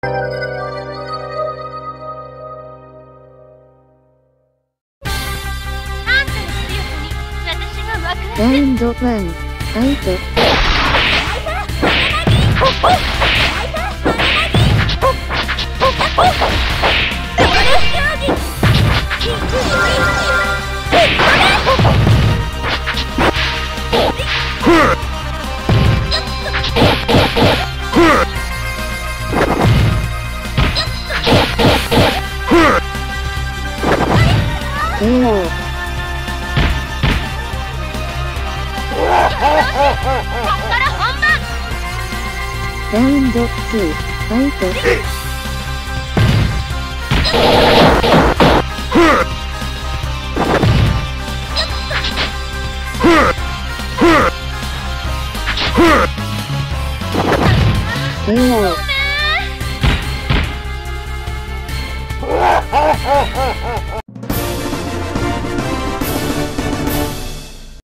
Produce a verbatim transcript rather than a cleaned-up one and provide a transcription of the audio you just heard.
ラウンドワン、アウト。ケーオー。ラウンドツー、アウト。ケーオー。